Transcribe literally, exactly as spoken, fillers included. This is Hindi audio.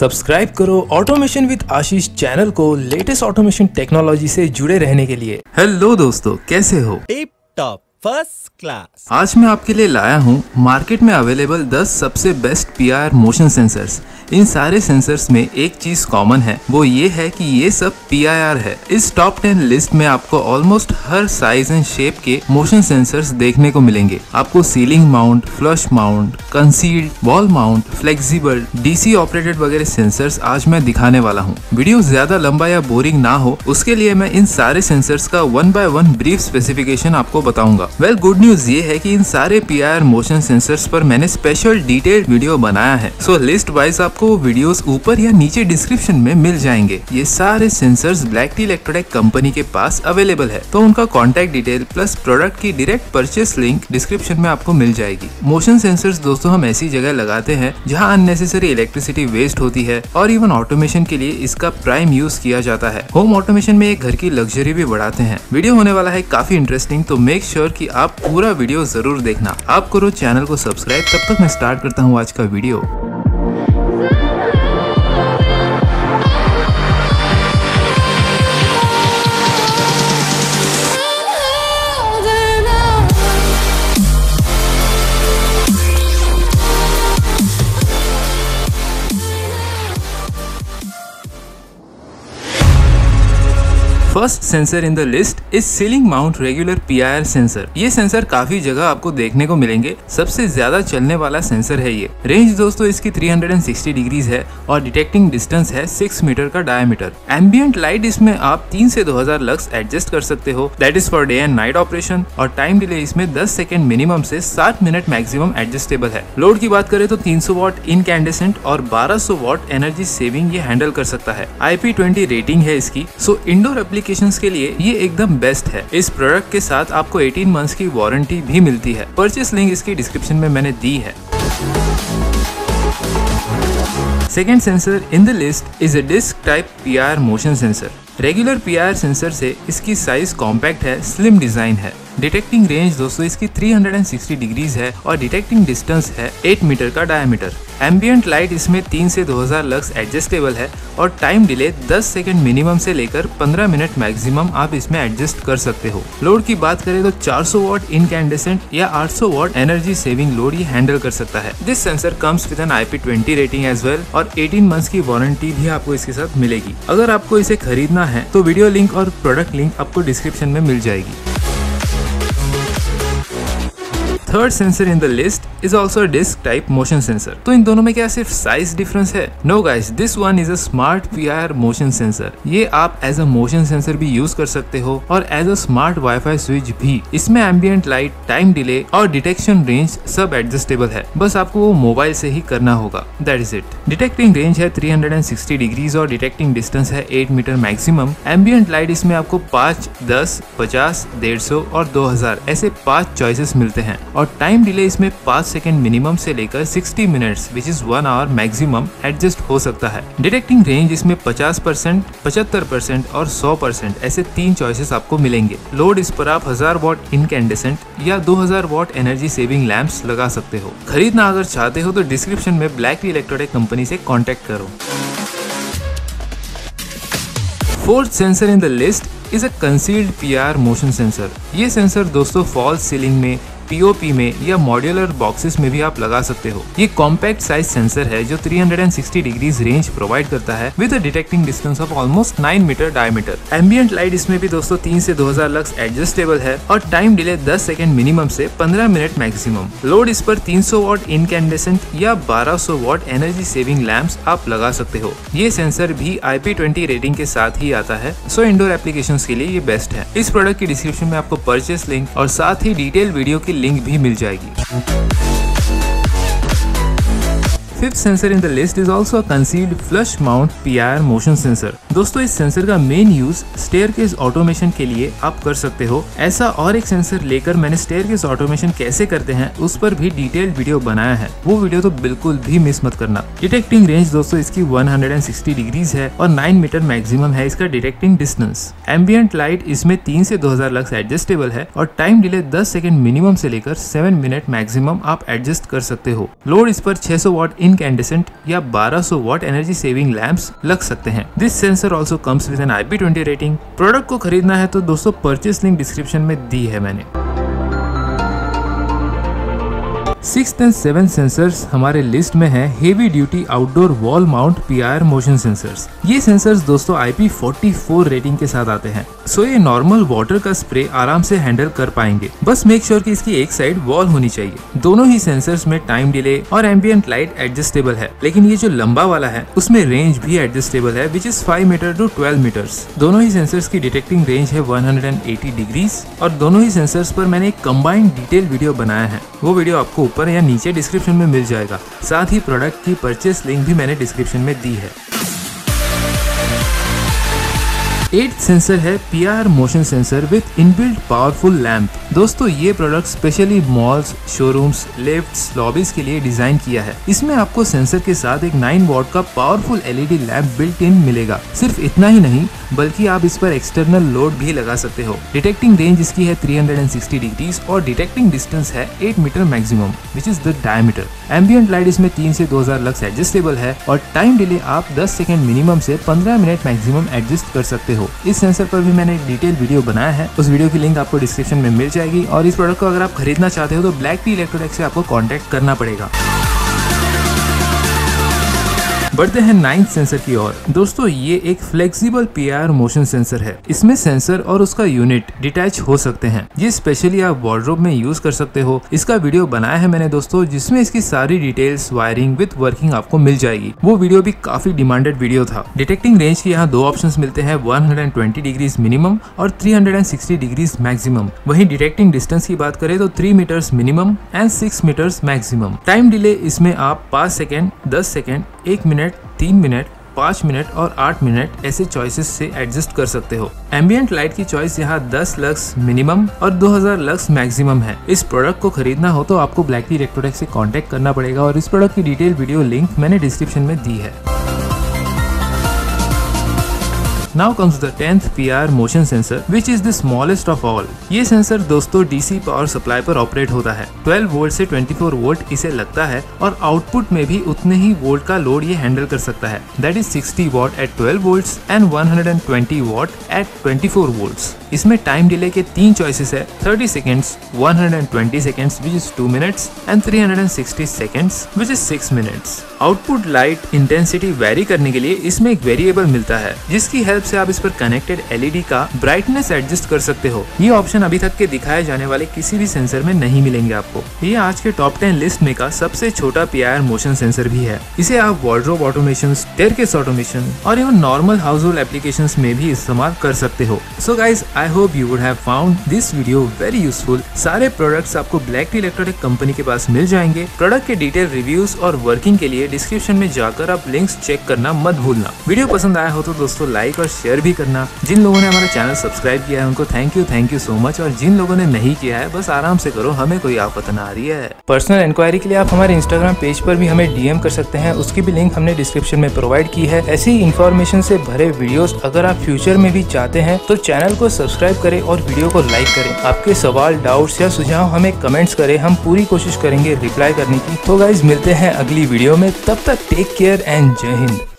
सब्सक्राइब करो ऑटोमेशन विद आशीष चैनल को लेटेस्ट ऑटोमेशन टेक्नोलॉजी से जुड़े रहने के लिए। हेलो दोस्तों, कैसे हो? Tip top first class. आज मैं आपके लिए लाया हूँ मार्केट में अवेलेबल दस सबसे best P I R motion sensors. इन सारे सेंसर्स में एक चीज कॉमन है, वो ये है कि ये सब पी आई आर है। इस टॉप टेन लिस्ट में आपको ऑलमोस्ट हर साइज एंड शेप के मोशन सेंसर्स देखने को मिलेंगे। आपको ceiling mount, flush mount, concealed, wall mount, flexible, DC operated वगैरह सेंसर्स आज मैं दिखाने वाला हूँ। वीडियो ज्यादा लंबा या बोरिंग ना हो, उसके लिए मैं इन सारे सेंसर्स का one by one brief specification आपको बताऊंगा। वेल, गुड न्यूज ये है कि इन सारे P I R motion sensors पर मैंने स्पेशल डिटेल्ड वीडियो बनाया है। सो लिस्ट वाइज आपको वीडियोस ऊपर या नीचे डिस्क्रिप्शन में मिल जाएंगे। ये सारे सेंसर्स ब्लैक टी इलेक्ट्रोटेक कंपनी के पास अवेलेबल है, तो उनका कॉन्टैक्ट डिटेल प्लस प्रोडक्ट की डायरेक्ट परचेस लिंक डिस्क्रिप्शन में आपको मिल जाएगी। मोशन सेंसर्स दोस्तों हम ऐसी जगह लगाते हैं जहाँ अननेसेसरी इलेक्ट्रिसिटी वेस्ट होती है, और इवन ऑटोमेशन के लिए इसका प्राइम यूज किया जाता है। होम ऑटोमेशन में एक घर की लग्जरी भी बढ़ाते हैं। वीडियो होने वाला है काफी इंटरेस्टिंग, तो मेक श्योर कि आप पूरा वीडियो जरूर देखना। आप करो चैनल को सब्सक्राइब। तब तक मैं स्टार्ट करता हूँ आज का video. First sensor in the list is ceiling mount regular P I R sensor. ये सेंसर काफी जगह आपको देखने को मिलेंगे। सबसे ज्यादा चलने वाला सेंसर है ये। रेंज दोस्तों इसकी तीन सौ साठ डिग्रीज है और डिटेक्टिंग डिस्टेंस है सिक्स मीटर का डायमीटर। एम्बिएंट लाइट इसमें आप तीन से दो हजार लक्स एडजस्ट कर सकते हो, that is for day and night operation. और टाइम डिले इसमें दस सेकंड मिनिमम से सात मिनट मैक्सिमम एडजस्टेबल है। लोड की बात करें तो तीन सौ वॉट इनकैंडेसेंट और बारह सौ वॉट एनर्जी सेविंग ये हैंडल कर सकता है। आई पी ट्वेंटी रेटिंग है इसकी, सो इंडोर एप्लीकेशंस के लिए ये एकदम बेस्ट है। इस प्रोडक्ट के साथ आपको अठारह मंथ्स की वारंटी भी मिलती है। परचेस लिंक इसकी डिस्क्रिप्शन में मैंने दी है। Second sensor in the list is a disc type P I R motion sensor. Regular P I R sensor से इसकी साइज कॉम्पैक्ट है, स्लिम डिजाइन है। डिटेक्टिंग रेंज दोस्तों इसकी तीन सौ साठ डिग्रीज है और डिटेक्टिंग डिस्टेंस है आठ मीटर का डायमीटर। एम्बिएंट लाइट इसमें तीन से दो हजार लक्स एडजस्टेबल है और टाइम डिले दस सेकंड मिनिमम से लेकर पंद्रह मिनट मैक्सिमम आप इसमें एडजस्ट कर सकते हो। लोड की बात करें तो चार सौ वॉट इनकैंडेसेंट या आठ सौ वॉट एनर्जी सेविंग लोड ये हैंडल कर सकता है। This sensor comes with an I P twenty rating as well और अठारह मंथ्स की वारंटी भी आपको इसके साथ मिलेगी। अगर आपको इसे खरीदना है तो वीडियो लिंक और प्रोडक्ट लिंक आपको डिस्क्रिप्शन में मिल जाएगी। Third sensor in the list is also disc type motion sensor. तो इन दोनों में क्या सिर्फ साइज डिफरेंस है? No guys, this one is a smart P I R motion sensor. ये आप एज अ मोशन सेंसर भी यूज कर सकते हो और as a smart wifi switch भी। इसमें एम्बिएंट लाइट, टाइम डिले और डिटेक्शन रेंज सब एडजस्टेबल है, बस आपको वो मोबाइल से ही करना होगा। That is it. Detecting range है तीन सौ साठ डिग्रीज और डिटेक्टिंग डिस्टेंस है आठ मीटर मैक्सिमम। एम्बिएंट लाइट इसमें आपको पाँच, दस, पचास, डेढ़ सौ और दो हजार ऐसे पांच चॉइसेस मिलते हैं। और टाइम डिले इसमें पाँच सेकंड मिनिमम से लेकर साठ minutes which is one hour maximum adjust हो सकता है। डिटेक्टिंग रेंज इसमें पचास परसेंट, पचहत्तर परसेंट और सौ परसेंट ऐसे तीन चॉइसेस आपको मिलेंगे। लोड इस पर आप हजार वॉट इनकैंडेसेंट या दो हजार वॉट एनर्जी सेविंग लैंप्स लगा सकते हो। खरीदना अगर चाहते हो तो डिस्क्रिप्शन में ब्लैक टी इलेक्ट्रोटेक कंपनी से कॉन्टेक्ट करो। Fourth sensor in the list is a concealed P I R motion sensor. ये सेंसर दोस्तों फॉल्स सीलिंग में, पी ओ पी में या मॉड्यूलर बॉक्सेस में भी आप लगा सकते हो। ये कॉम्पैक्ट साइज सेंसर है जो तीन सौ साठ डिग्रीज रेंज प्रोवाइड करता है with a detecting distance of almost nine metre diameter. Ambient light इसमें भी दोस्तों तीन से दो हजार लक्स एडजस्टेबल है और टाइम डिले दस सेकंड मिनिमम से पंद्रह मिनट मैक्सिमम। लोड इस पर तीन सौ वॉट इनकैंडेसेंट या बारह सौ वॉट एनर्जी सेविंग लैंप्स आप लगा सकते हो। ये सेंसर भी आई पी ट्वेंटी रेटिंग के साथ ही आता है, सो इंडोर एप्लीकेशंस के लिए ये बेस्ट है। इस प्रोडक्ट की डिस्क्रिप्शन में आपको परचेस लिंक और साथ ही डिटेल वीडियो की लिंक भी मिल जाएगी। Fifth sensor in the list is also a concealed flush mount P I R motion sensor. दोस्तों इस सेंसर का मेन यूज स्टेयरकेस ऑटोमेशन के लिए आप कर सकते हो। ऐसा और एक सेंसर लेकर मैंने स्टेयरकेस ऑटोमेशन कैसे करते हैं उस पर भी डिटेल्ड वीडियो बनाया है, वो वीडियो तो बिल्कुल भी मिस मत करना। डिटेक्टिंग रेंज दोस्तों इसकी एक सौ साठ डिग्रीज है और नौ मीटर मैक्सिमम है इसका डिटेक्टिंग डिस्टेंस। एम्बिएंट लाइट इसमें तीन से दो हजार लक्स एडजस्टेबल है और टाइम डिले दस सेकंड मिनिमम से लेकर सात मिनट मैक्सिमम आप एडजस्ट कर सकते हो। लोड इस पर छह सौ वॉट इनकैंडेसेंट या बारह सौ वॉट एनर्जी सेविंग लैंप्स लग सकते हैं। This sensor also comes with an I P twenty rating. Product को खरीदना है तो दोस्तों परचेस लिंक डिस्क्रिप्शन में दी है मैंने। सिक्स्थ एंड सेवन सेंसर्स हमारे लिस्ट में है heavy duty outdoor wall mount P I R motion sensors. ये सेंसर्स दोस्तों I P forty four rating के साथ आते हैं, सो ये नॉर्मल वाटर का स्प्रे आराम से हैंडल कर पाएंगे। बस मेक श्योर कि इसकी एक साइड वॉल होनी चाहिए। दोनों ही सेंसर्स में टाइम डिले और एम्बिएंट लाइट एडजस्टेबल है, लेकिन ये जो लंबा वाला है उसमें रेंज भी एडजस्टेबल है, which is five metre to twelve metres. दोनों ही सेंसर्स की डिटेक्टिंग रेंज है वन हंड्रेड एटी डिग्रीज और दोनों ही सेंसर्स पर मैंने एक कंबाइंड डिटेल वीडियो बनाया है। वो वीडियो आपको ऊपर या नीचे डिस्क्रिप्शन में मिल जाएगा। साथ ही प्रोडक्ट की परचेस लिंक भी मैंने डिस्क्रिप्शन में दी है। एट सेंसर है P I R motion sensor with inbuilt powerful lamp. दोस्तों ये product specially malls, showrooms, lifts, lobbies के लिए डिजाइन किया है। इसमें आपको सेंसर के साथ एक नाइन वॉट का powerful L E D lamp built in मिलेगा। सिर्फ इतना ही नहीं बल्कि आप इस पर एक्सटर्नल लोड भी लगा सकते हो। डिटेक्टिंग रेंज इसकी है थ्री हंड्रेड सिक्सटी डिग्रीज और डिटेक्टिंग डिस्टेंस है eight metre maximum, which is the diameter. Ambient light इसमें तीन से दो हजार लक्स एडजस्टेबल है और टाइम डिले आप दस सेकंड मिनिमम से पंद्रह मिनट मैक्सिमम एडजस्ट कर सकते हो। इस सेंसर पर भी मैंने एक डिटेल वीडियो बनाया है, उस वीडियो की लिंक आपको डिस्क्रिप्शन में मिल जाएगी। और इस प्रोडक्ट को अगर आप खरीदना चाहते हो तो ब्लैक टी इलेक्ट्रोटेक से आपको कांटेक्ट करना पड़ेगा। बढ़ते हैं नाइन्थ सेंसर की ओर। दोस्तों ये एक flexible P I R motion sensor है। इसमें सेंसर और उसका यूनिट डिटैच हो सकते हैं। ये स्पेशली आप वार्डरोब में यूज कर सकते हो। इसका वीडियो बनाया है मैंने दोस्तों, जिसमें इसकी सारी डिटेल्स, वायरिंग विद वर्किंग आपको मिल जाएगी। वो वीडियो भी काफी डिमांडेड वीडियो था। डिटेक्टिंग रेंज की यहाँ दो ऑप्शंस मिलते हैं, one hundred twenty degrees minimum और three hundred sixty degrees maximum. वहीं डिटेक्टिंग डिस्टेंस की बात करें तो three metres minimum and six metres maximum. Time delay इसमें आप पाँच सेकेंड, दस सेकेंड, एक मिनट, तीन मिनट, पाँच मिनट और आठ मिनट ऐसे चॉइसेस से एडजस्ट कर सकते हो। एम्बिएंट लाइट की चॉइस यहाँ दस लक्स मिनिमम और दो हजार लक्स मैक्सिमम है। इस प्रोडक्ट को खरीदना हो तो आपको ब्लैक टी इलेक्ट्रोटेक से कांटेक्ट करना पड़ेगा और इस प्रोडक्ट की डिटेल वीडियो लिंक मैंने डिस्क्रिप्शन में दी है। Now comes the tenth P I R motion sensor, which is the smallest of all. ये सेंसर दोस्तों डीसी पावर सप्लाई पर ऑपरेट होता है। ट्वेल्व वोल्ट से ट्वेंटी फोर वोल्ट इसे लगता है और आउटपुट में भी उतने ही वोल्ट का लोड ये हैंडल कर सकता है। That is sixty watt at twelve volts and one hundred twenty watt at twenty four volts. इसमें टाइम डिले के तीन चॉइसेस है, thirty seconds, one hundred twenty seconds which is two minutes and three hundred sixty seconds which is six minutes. Output light intensity vary करने के लिए इसमें एक वेरिएबल मिलता है, जिसकी हेल्प से आप इस पर कनेक्टेड एल ई डी का ब्राइटनेस एडजस्ट कर सकते हो। ये ऑप्शन अभी तक के दिखाए जाने वाले किसी भी सेंसर में नहीं मिलेंगे आपको। ये आज के टॉप टेन लिस्ट में का सबसे छोटा P I R motion sensor भी है। इसे आप वार्डरोब ऑटोमेशन, स्टेयरकेस ऑटोमेशन और even normal household applications में भी इस्तेमाल कर सकते हो। So guys, I hope you would have found this video very useful. सारे प्रोडक्ट्स आपको ब्लैक टी इलेक्ट्रोटेक कंपनी के पास मिल जाएंगे। प्रोडक्ट के डिटेल रिव्यूज और वर्किंग के लिए डिस्क्रिप्शन में जाकर आप लिंक्स चेक करना मत भूलना। वीडियो पसंद आया हो तो दोस्तों लाइक और शेयर भी करना। जिन लोगों ने हमारा चैनल सब्सक्राइब किया है उनको thank you thank you so much, और जिन लोगों ने नहीं किया है बस आराम से करो, हमें कोई आफत ना आ रही है। पर्सनल इंक्वायरी के लिए आप हमारे इंस्टाग्राम पेज पर भी हमें डी एम कर सकते हैं, उसकी भी लिंक हमने डिस्क्रिप्शन में प्रोवाइड की है। ऐसी इन्फॉर्मेशन से भरे वीडियोस अगर आप फ्यूचर में भी चाहते हैं तो चैनल को सब्सक्राइब करें और वीडियो को लाइक करें। आपके सवाल, डाउट्स या सुझाव हमें कमेंट्स करें, हम पूरी कोशिश करेंगे रिप्लाई करने की। तो गाइज मिलते हैं अगली वीडियो में, तब तक टेक केयर एंड जय हिंद।